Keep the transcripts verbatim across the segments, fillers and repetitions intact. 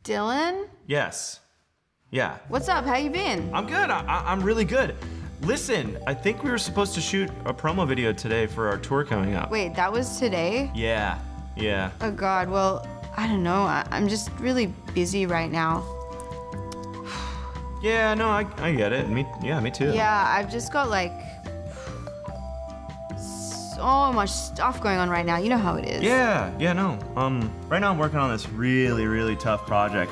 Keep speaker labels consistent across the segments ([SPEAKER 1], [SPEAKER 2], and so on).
[SPEAKER 1] Dylan?
[SPEAKER 2] Yes. Yeah.
[SPEAKER 1] What's up? How you been?
[SPEAKER 2] I'm good. I, I, I'm really good. Listen, I think we were supposed to shoot a promo video today for our tour coming up.
[SPEAKER 1] Wait, that was today?
[SPEAKER 2] Yeah. Yeah.
[SPEAKER 1] Oh God. Well, I don't know. I, I'm just really busy right now.
[SPEAKER 2] Yeah. No, I I get it. Me. Yeah. Me too.
[SPEAKER 1] Yeah. I've just got like so much stuff going on right now. You know how it is.
[SPEAKER 2] Yeah. Yeah. No. Um. Right now I'm working on this really really tough project.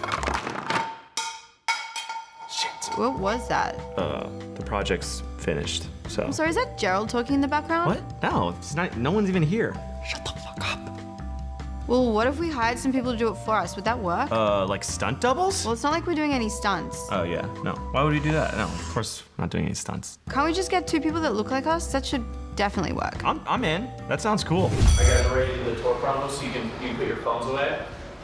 [SPEAKER 1] What was that?
[SPEAKER 2] Uh, the project's finished, so.
[SPEAKER 1] I'm sorry, is that Gerald talking in the background?
[SPEAKER 2] What? No, it's not, no one's even here. Shut the fuck up.
[SPEAKER 1] Well, what if we hired some people to do it for us? Would that work?
[SPEAKER 2] Uh, like stunt doubles?
[SPEAKER 1] Well, it's not like we're doing any stunts.
[SPEAKER 2] Oh, yeah, no. Why would we do that? No, of course we're not doing any stunts.
[SPEAKER 1] Can't we just get two people that look like us? That should definitely work.
[SPEAKER 2] I'm, I'm in. That sounds cool.
[SPEAKER 3] I guys are ready for the tour promo, so you can, you can put your phones away.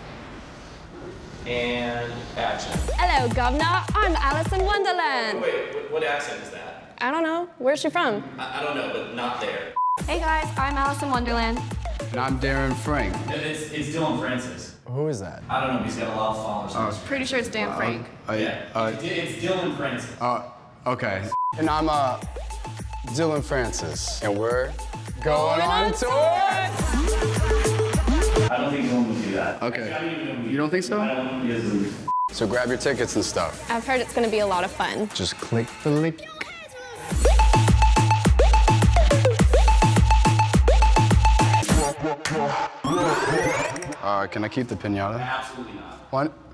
[SPEAKER 3] And action.
[SPEAKER 4] Hello, Governor. I'm Alice in Wonderland.
[SPEAKER 3] Wait, what, what accent is that?
[SPEAKER 4] I don't know. Where's she from?
[SPEAKER 3] I, I don't know, but not there.
[SPEAKER 4] Hey guys, I'm Alice in Wonderland.
[SPEAKER 5] And I'm Darren Frank.
[SPEAKER 3] It's, it's Dylan Francis.
[SPEAKER 5] Who is that?
[SPEAKER 3] I don't know, but he's got a lot of followers.
[SPEAKER 5] Oh.
[SPEAKER 4] Pretty sure it's Dan Frank.
[SPEAKER 5] Uh,
[SPEAKER 3] Yeah,
[SPEAKER 5] uh,
[SPEAKER 3] it's, it's Dylan Francis.
[SPEAKER 5] uh, okay. And I'm uh, Dylan Francis. And we're going, on tour!
[SPEAKER 3] I don't think Dylan would do that.
[SPEAKER 5] Okay.
[SPEAKER 3] I don't even know who he
[SPEAKER 5] You don't think so?
[SPEAKER 3] I don't know who he is.
[SPEAKER 5] So grab your tickets and stuff.
[SPEAKER 4] I've heard it's gonna be a lot of fun.
[SPEAKER 5] Just click the link. Uh, can I keep the pinata?
[SPEAKER 3] Absolutely not.
[SPEAKER 5] What?